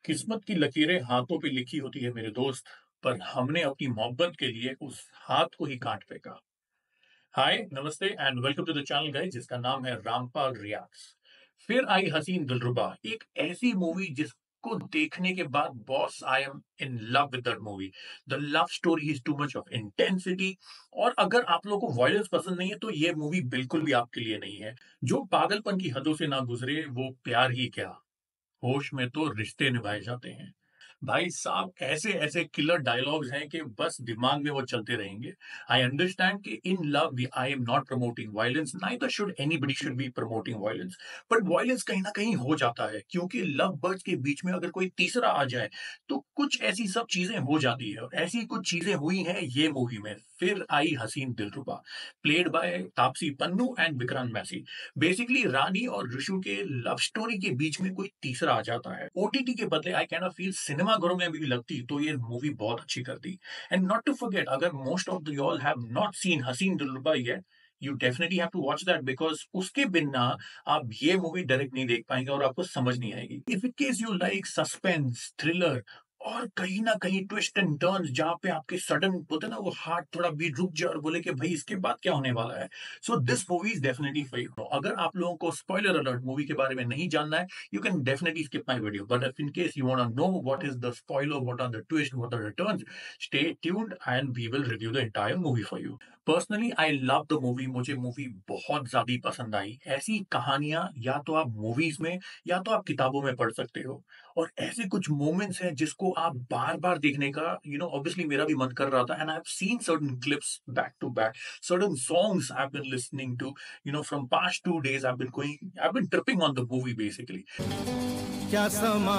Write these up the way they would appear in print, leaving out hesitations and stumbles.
किस्मत की लकीरें हाथों पे लिखी होती है मेरे दोस्त, पर हमने अपनी मोहब्बत के लिए उस हाथ को ही काट फेंका। हाय, नमस्ते and welcome to the channel guys जिसका नाम है रामपाल रिएक्ट्स। फिर आई हसीन दिलरुबा, एक ऐसी मूवी जिसको देखने के बाद boss I am in love with that movie. The love story is too much of intensity. और अगर आप लोगों को वॉयलेंस पसंद नहीं है तो ये मूवी बिल्कुल भी आपके लिए नहीं है। जो पागलपन की हदों से ना गुजरे वो प्यार ही क्या, होश में तो रिश्ते निभाए जाते हैं। भाई साहब, ऐसे-ऐसे किलर डायलॉग्स हैं कि बस दिमाग में वो चलते रहेंगे। आई अंडरस्टैंड कि in love I am not promoting violence, neither should anybody should be promoting violence. But violence कहीं न कहीं हो जाता है क्योंकि लव बर्ड्स के बीच में अगर कोई तीसरा आ जाए, तो कुछ ऐसी सब चीज़ें हो जाती है और ऐसी कुछ चीज़ें हुई हैं ये मूवी में। फिर आई Haseen Dillruba, played by Taapsee Pannu and Vikrant Massey. Basically Rani और ऋषु के लव स्टोरी के बीच में कोई तीसरा आ जाता है। ओटीटी के बदले आई कैन फील सिनेमा घरों में भी लगती तो ये मूवी बहुत अच्छी करती। एंड नॉट टू फॉरगेट, अगर most of the all have not seen Haseen Dillruba yet, you definitely have to watch that because उसके बिना आप ये मूवी डायरेक्ट नहीं देख पाएंगे और आपको समझ नहीं आएगी। If in case you like suspense thriller और कहीं ना कहीं ट्विस्ट एंड टर्न्स जहां पे आपके सडन होते हैं ना, वो हार्ट थोड़ा बीट रुक जाए और बोले कि भाई इसके बाद क्या होने वाला है, so this movie is definitely for you. अगर आप लोगों को स्पॉइलर अलर्ट मूवी के बारे में नहीं जानना है, you can definitely skip my video. But if in case you want to know what is the spoiler, what are the twists, what are the turns, stay tuned and we will review the entire movie for you. Personally, I love the movie. मुझे movie बहुत ज्यादा पसंद आई। ऐसी कहानियां या तो आप movies में या तो आप किताबों में पढ़ सकते हो, और ऐसे कुछ मोमेंट्स हैं जिसको आप बार बार देखने का ऑब्वियसली मेरा भी मन कर रहा था। And I have seen certain clips back to back, certain songs I have been listening to, from past 2 days I've been tripping on the movie basically. क्या समा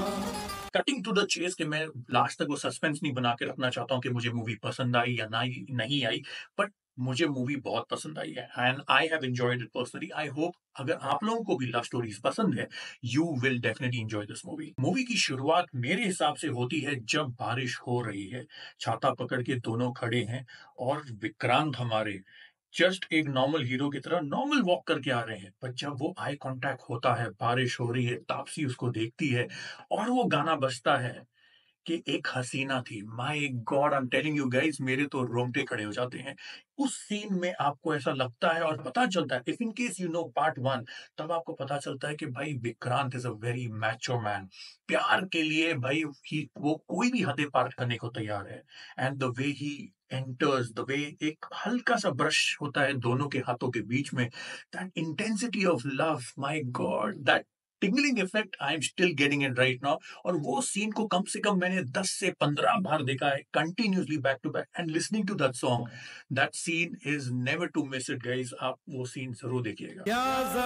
कटिंग टू द चेस कि मैं लास्ट तक वो suspense नहीं बना के रखना चाहता हूँ कि मुझे मूवी पसंद आई या नहीं आई। बट मुझे मूवी बहुत पसंद आई है and I have enjoyed it personally. I hope अगर आप लोगों को भी लव स्टोरीज पसंद है, you will definitely enjoy this movie. Movie की शुरुआत मेरे हिसाब से होती है जब बारिश हो रही है, छाता पकड़ के दोनों खड़े हैं और विक्रांत हमारे जस्ट एक नॉर्मल हीरो की तरह नॉर्मल वॉक करके आ रहे हैं। पर जब वो आई कांटेक्ट होता है, बारिश हो रही है, तापसी उसको देखती है और वो गाना बजता है कि एक हसीना थी। My god, I am telling you guys, मेरे तो रोंगटे खड़े हो जाते हैं। उस सीन में आपको ऐसा लगता है और पता चलता है, if in case you know part one, तब आपको पता चलता है कि भाई Vikrant is a very mature man. प्यार के लिए भाई वो कोई भी हदें पार करने को तैयार है। And the way he enters, the way एक हल्का सा ब्रश होता है दोनों के हाथों के बीच में, that intensity of love, my god, that tingling effect, I am still getting it right now. और वो सीन को कम से कम मैंने 10 से 15 बार देखा है continuously back to back and listening to that song. That scene is never to miss it guys, आप वो सीन जरूर देखिएगा। क्या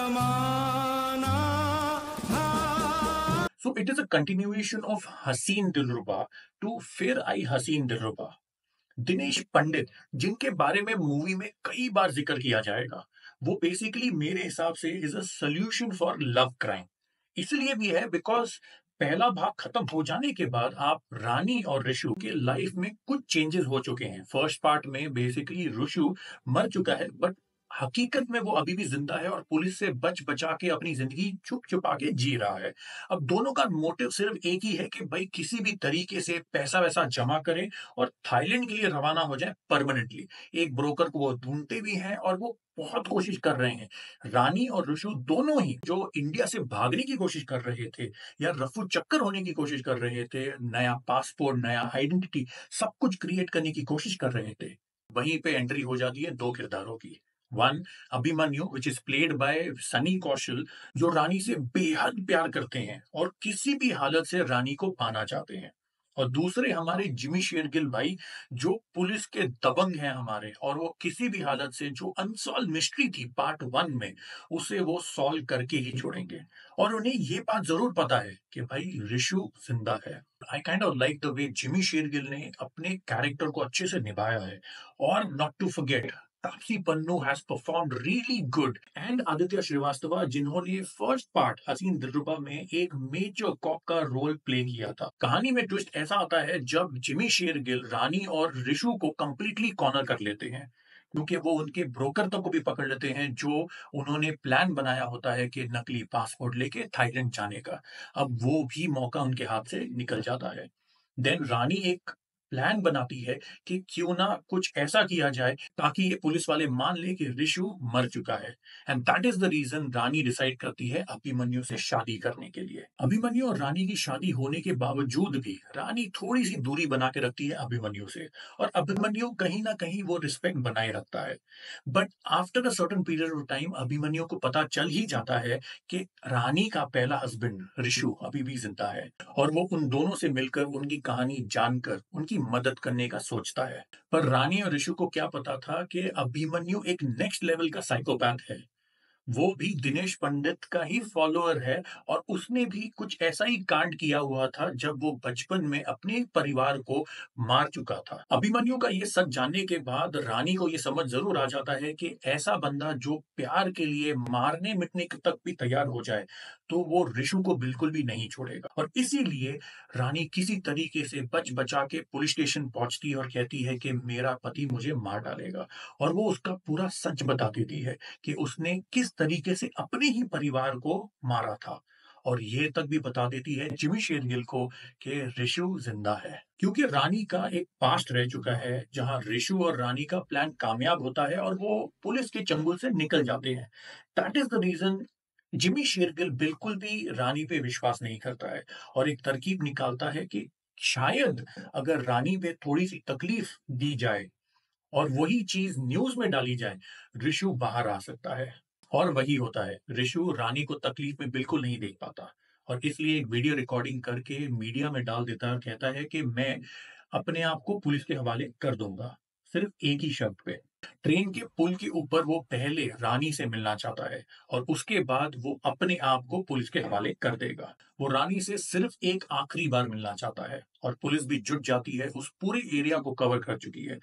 जमाना था। So it is a continuation of Haseen Dillruba to फिर आई हसीन दिलरुबा। दिनेश पंडित, जिनके बारे में मूवी में कई बार जिक्र किया जाएगा, वो बेसिकली मेरे हिसाब से is a solution for love crime. इसलिए भी है बिकॉज पहला भाग खत्म हो जाने के बाद आप रानी और ऋषु के लाइफ में कुछ चेंजेस हो चुके हैं। फर्स्ट पार्ट में बेसिकली ऋषु मर चुका है, बट हकीकत में वो अभी भी जिंदा है और पुलिस से बच बचा के अपनी जिंदगी छुप छुपा के जी रहा है। अब दोनों का मोटिव सिर्फ एक ही है कि भाई किसी भी तरीके से पैसा वैसा जमा करे और थाईलैंड के लिए रवाना हो जाए परमानेंटली। एक ब्रोकर को वो ढूंढते भी हैं और वो बहुत कोशिश कर रहे हैं। रानी और ऋषु दोनों ही जो इंडिया से भागने की कोशिश कर रहे थे या रफू चक्कर होने की कोशिश कर रहे थे, नया पासपोर्ट, नया आइडेंटिटी, सब कुछ क्रिएट करने की कोशिश कर रहे थे। वहीं पे एंट्री हो जाती है दो किरदारों की। One, Abhimanyu which is played by Sunny Kaushal, जो रानी से बेहद प्यार करते हैं और किसी भी हालत से रानी को पाना चाहते हैं। और दूसरे हमारे जिमी शेरगिल भाई, जो पुलिस के दबंग हैं हमारे, और वो किसी भी हालत से जो अनसॉल्व मिस्ट्री थी पार्ट वन में, उसे वो सॉल्व करके ही छोड़ेंगे। और उन्हें ये बात जरूर पता है कि भाई ऋषु जिंदा है। I kind of like the way Jimmy Shergill ने अपने कैरेक्टर को अच्छे से निभाया है। और not to forget, Taapsee Pannu has performed really good, and Aditya Srivastava, जिन्होंने फर्स्ट पार्ट हसीन दिलरुबा में एक मेजर कॉप का रोल प्ले किया था। कहानी में ट्विस्ट ऐसा आता है जब जिमी शेरगिल रानी और ऋषु को कंप्लीटली कॉर्नर कर लेते हैं। क्योंकि वो उनके ब्रोकर तक को भी पकड़ लेते हैं जो उन्होंने प्लान बनाया होता है कि नकली पासपोर्ट लेके थाईलैंड जाने का। अब वो भी मौका उनके हाथ से निकल जाता है। देन रानी एक प्लान बनाती है कि क्यों ना कुछ ऐसा किया जाए ताकि ये पुलिस वाले मान लें कि ऋषु मर चुका है। And that is the reason Rani decide करती है अभिमन्यु से शादी करने के लिए। अभिमन्यु और रानी की शादी होने के बावजूद भी रानी थोड़ी सी दूरी बना के रखती है अभिमन्यु से, और अभिमन्यु कहीं ना कहीं वो रिस्पेक्ट बनाए रखता है। But after a certain period of time Abhimanyu को पता चल ही जाता है कि रानी का पहला हस्बैंड ऋषु अभी भी जिंदा है, और वो उन दोनों से मिलकर उनकी कहानी जानकर उनकी मदद करने का सोचता है। पर रानी और ऋषु को क्या पता था कि अभिमन्यु एक नेक्स्ट लेवल का साइकोपैथ है। वो भी दिनेश पंडित का ही फॉलोअर है, और उसने भी कुछ ऐसा ही कांड किया हुआ था जब वो बचपन में अपने परिवार को मार चुका था। अभिमन्यु का ये सच जानने के बाद रानी को ये समझ जरूर आ जाता है कि ऐसा बंदा जो प्यार के लिए मारने मिटने तक भी तैयार हो जाए, तो वो ऋषु को बिल्कुल भी नहीं छोड़ेगा। और इसीलिए रानी किसी तरीके से बच बचा के पुलिस स्टेशन पहुंचती है और कहती है कि मेरा पति मुझे मार डालेगा, और वो उसका पूरा सच बता देती है कि उसने किस तरीके से अपने ही परिवार को मारा था। और ये तक भी बता देती है जिमी शेरगिल को कि ऋषु जिंदा है, क्योंकि रानी का एक पास्ट रह चुका है जहां ऋषु और रानी का प्लान कामयाब होता है और वो पुलिस के चंगुल से निकल जाते हैं। That is the reason Jimmy Shergill बिल्कुल भी रानी पे विश्वास नहीं करता है, और एक तरकीब निकालता है कि शायद अगर रानी पे थोड़ी सी तकलीफ दी जाए और वही चीज न्यूज में डाली जाए, ऋषु बाहर आ सकता है। और वही होता है, ऋषु रानी को तकलीफ में बिल्कुल नहीं देख पाता, और इसलिए एक वीडियो रिकॉर्डिंग करके मीडिया में डाल देता है और कहता है कि मैं अपने आप को पुलिस के हवाले कर दूंगा, सिर्फ एक ही शर्त पे। ट्रेन के पुल के ऊपर वो पहले रानी से मिलना चाहता है, और उसके बाद वो अपने आप को पुलिस के हवाले कर देगा। वो रानी से सिर्फ एक आखिरी बार मिलना चाहता है, और पुलिस भी जुट जाती है, उस पूरे एरिया को कवर कर चुकी है।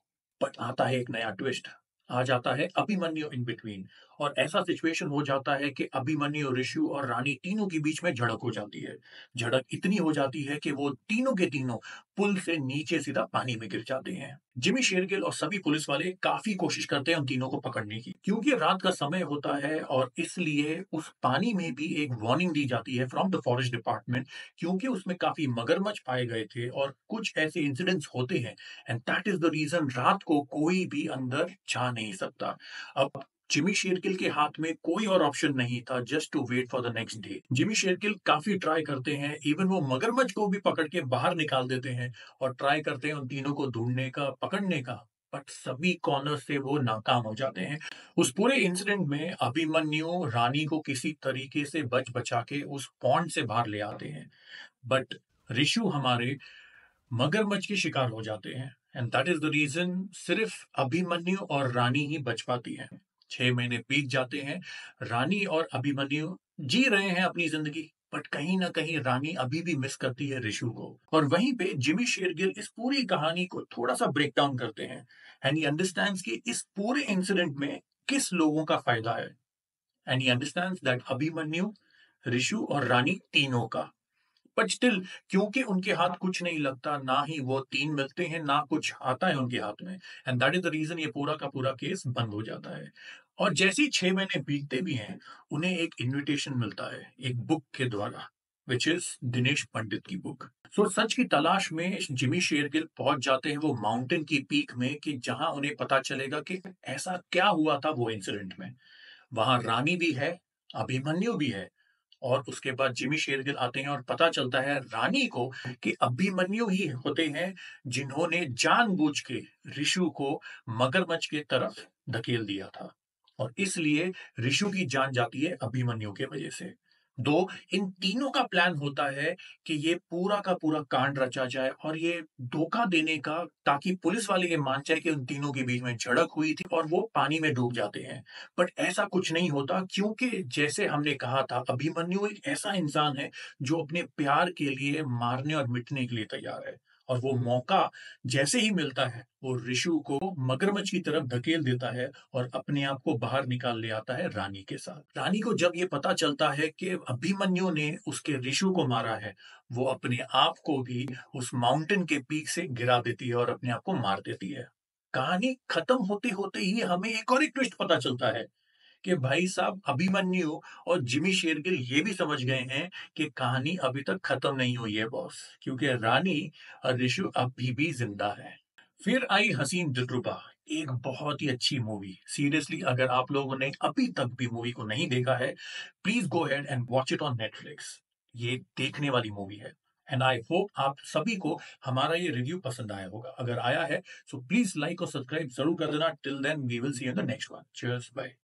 बट आता है एक नया ट्विस्ट, आ जाता है अभिमन्यु इन बिटवीन, और ऐसा सिचुएशन हो जाता है कि अभिमन्यु, ऋषु और रानी तीनों के बीच में झड़प हो जाती है। झड़प इतनी हो जाती है कि वो तीनों के तीनों पुल से नीचे सीधा पानी में गिर जाते हैं। जिमी शेरगिल और सभी पुलिस वाले काफी कोशिश करते हैं उन तीनों को पकड़ने की, क्योंकि रात का समय होता है, और इसलिए उस पानी में भी एक वार्निंग दी जाती है फ्रॉम द फॉरेस्ट डिपार्टमेंट, क्योंकि उसमें काफी मगरमच्छ पाए गए थे और कुछ ऐसे इंसिडेंट्स होते हैं। And that is the reason रात को कोई भी अंदर जा नहीं सकता। अब जिमी शेरगिल के हाथ में कोई और ऑप्शन नहीं था just to wait for the next day. Jimmy Shergill काफी ट्राई करते हैं, इवन वो मगरमच्छ को भी पकड़ के बाहर निकाल देते हैं और ट्राई करते हैं उन तीनों को ढूंढने का, पकड़ने का। बट सभी कॉर्नर से वो नाकाम हो जाते हैं। उस पूरे इंसिडेंट में अभिमन्यु रानी को किसी तरीके से बच बचा के उस पॉन्ड से बाहर ले आते हैं, बट ऋषु हमारे मगरमच्छ के शिकार हो जाते हैं। And that is the reason सिर्फ अभिमन्यु और रानी ही बच पाती हैं। 6 महीने बीत जाते हैं, रानी और अभिमन्यु जी रहे हैं अपनी जिंदगी, बट कहीं ना कहीं रानी अभी भी मिस करती है ऋषु को। और वहीं पे जिमी शेरगिल इस पूरी कहानी को थोड़ा सा ब्रेक डाउन करते हैं, एंड ही अंडरस्टैंड्स कि इस पूरे इंसिडेंट में किस लोगों का फायदा है। And he understands that Abhimanyu, Rishu और रानी तीनों का। बट स्टिल, क्योंकि उनके हाथ कुछ नहीं लगता, ना ही वो तीन मिलते हैं, ना कुछ आता है उनके हाथ में, and that is the reason ये पूरा का पूरा केस बंद हो जाता है। और जैसे ही 6 महीने बीतते भी हैं, उन्हें एक इनविटेशन मिलता है एक बुक के द्वारा, विच इज दिनेश पंडित की बुक। सो सच की तलाश में जिमी शेरगिल पहुंच जाते हैं वो माउंटेन की पीक में, कि जहां उन्हें पता चलेगा कि ऐसा क्या हुआ था वो इंसिडेंट में। वहां रानी भी है, अभिमन्यु भी है, और उसके बाद जिमी शेरगिल आते हैं और पता चलता है रानी को कि अभिमन्यु ही होते हैं जिन्होंने जानबूझ के ऋषु को मगरमच्छ के तरफ धकेल दिया था, और इसलिए ऋषु की जान जाती है अभिमन्यु के वजह से। दो, इन तीनों का प्लान होता है कि ये पूरा का पूरा कांड रचा जाए और ये धोखा देने का, ताकि पुलिस वाले ये मान जाए कि उन तीनों के बीच में झड़प हुई थी और वो पानी में डूब जाते हैं। बट ऐसा कुछ नहीं होता, क्योंकि जैसे हमने कहा था, अभिमन्यु एक ऐसा इंसान है जो अपने प्यार के लिए मारने और मिटने के लिए तैयार है, और वो मौका जैसे ही मिलता है वो ऋषु को मगरमच्छ की तरफ धकेल देता है और अपने आप को बाहर निकाल ले आता है रानी के साथ। रानी को जब ये पता चलता है कि अभिमन्यु ने उसके ऋषु को मारा है, वो अपने आप को भी उस माउंटेन के पीक से गिरा देती है और अपने आप को मार देती है। कहानी खत्म होते-होते ही हमें एक और एक ट्विस्ट पता चलता है कि भाई साहब अभिमन्यु और जिमी शेरगिल ये भी समझ गए हैं कि कहानी अभी तक खत्म नहीं हुई है बॉस, क्योंकि रानी और ऋषु अभी भी जिंदा है। फिर आई हसीन दिलरुबा, एक बहुत ही अच्छी मूवी। सीरियसली अगर आप लोगों ने अभी तक भी मूवी को नहीं देखा है, please go ahead and watch it on Netflix. ये देखने वाली मूवी है। एंड आई होप आप सभी को हमारा ये रिव्यू पसंद आया होगा। अगर आया है, सो प्लीज लाइक और सब्सक्राइब जरूर कर देना। Till then we will see you in the next one. Cheers, bye.